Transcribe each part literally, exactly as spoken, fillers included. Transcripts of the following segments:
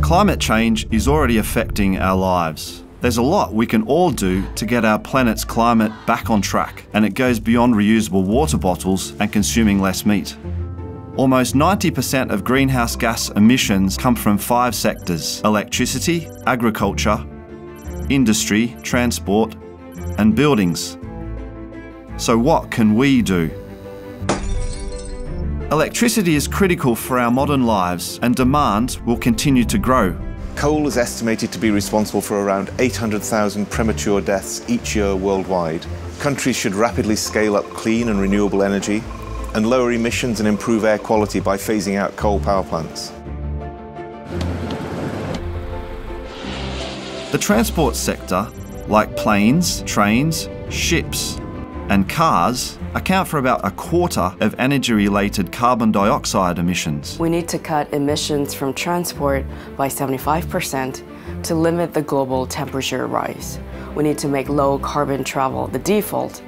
Climate change is already affecting our lives. There's a lot we can all do to get our planet's climate back on track, and it goes beyond reusable water bottles and consuming less meat. Almost ninety percent of greenhouse gas emissions come from five sectors: electricity, agriculture, industry, transport, and buildings. So what can we do? Electricity is critical for our modern lives, and demand will continue to grow. Coal is estimated to be responsible for around eight hundred thousand premature deaths each year worldwide. Countries should rapidly scale up clean and renewable energy and lower emissions and improve air quality by phasing out coal power plants. The transport sector, like planes, trains, ships, and cars, account for about a quarter of energy-related carbon dioxide emissions. We need to cut emissions from transport by seventy-five percent to limit the global temperature rise. We need to make low-carbon travel the default.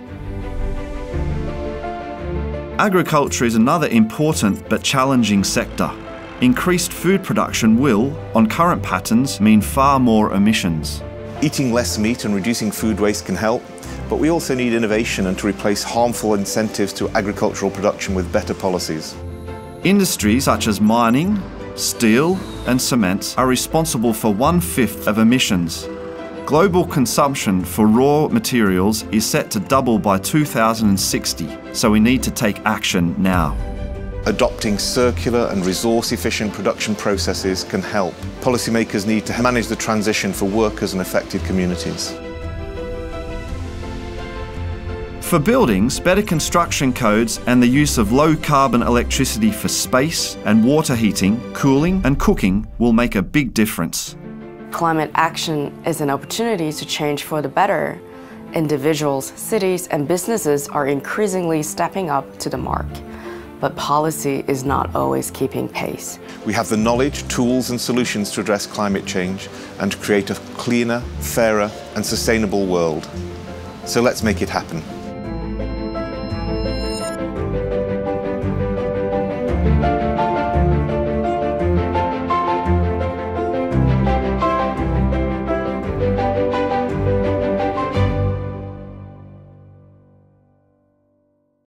Agriculture is another important but challenging sector. Increased food production will, on current patterns, mean far more emissions. Eating less meat and reducing food waste can help, but we also need innovation and to replace harmful incentives to agricultural production with better policies. Industries such as mining, steel, and cement are responsible for one-fifth of emissions. Global consumption for raw materials is set to double by two thousand sixty, so we need to take action now. Adopting circular and resource-efficient production processes can help. Policymakers need to manage the transition for workers and affected communities. For buildings, better construction codes and the use of low-carbon electricity for space and water heating, cooling and cooking will make a big difference. Climate action is an opportunity to change for the better. Individuals, cities, and businesses are increasingly stepping up to the mark. But policy is not always keeping pace. We have the knowledge, tools, and solutions to address climate change and to create a cleaner, fairer, and sustainable world. So let's make it happen.